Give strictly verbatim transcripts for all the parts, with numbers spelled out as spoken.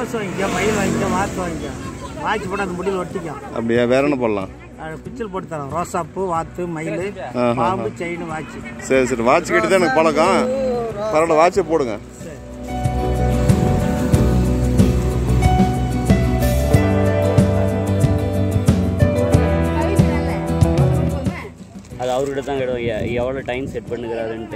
Rose வாங்கிக்க, மயில் வாங்கிக்க, வாத்து வாங்கிக்க. வாட்சி போட்டு அந்த முடியில் ஒட்டிக்கும். அப்படியா? வேற என்ன போடலாம்? பிச்சல் போட்டு தரோம். ரோசாப்பூ, வாத்து, மயில், பாம்பு, செயின், வாட்சி. சரி சரி, வாட்சி கட்டி தான் எனக்கு பழக்கம். பரவாயில்ல, வாட்சியை போடுங்க. அது அவர்கிட்ட தான் கிடும் எவ்வளோ டைம் செட் பண்ணுகிறாருன்ட்டு.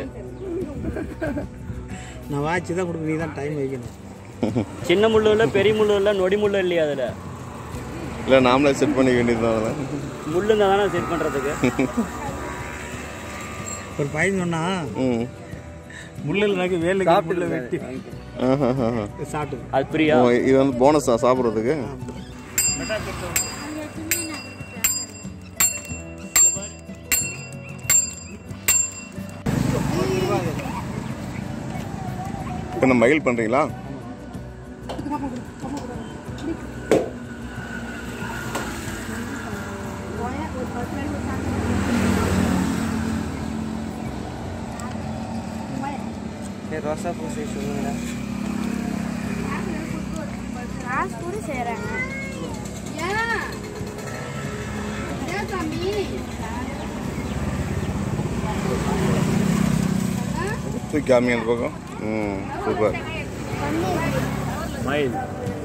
நான் வாட்சி தான் கொடுக்க, நீ தான் டைம் வைக்கணும். சின்ன முள்ளு இல்லை, பெரிய முள்ளு இல்லை, நொடி முள்ளு இல்லையா அதில்? இல்லை, நாமளே செட் பண்ணிக்க வேண்டியது. முள்ளுங்க தானே செட் பண்ணுறதுக்கு. ஒரு பையன் சொன்னா முள்ளில் நாக்கு வேலை சாப்பிட்டு வெட்டி சாப்பிட்டு. அது பிரியா? இது வந்து போனஸா சாப்பிட்றதுக்கு? இப்போ நம்ம மயில் பண்ணுறீங்களா? ரோசா பூ செய்யுங்களா? ராஸ் கூட செய்கிறாங்க. தூக்கி காமிங்க அந்த பக்கம். ம், சூப்பர். மயில்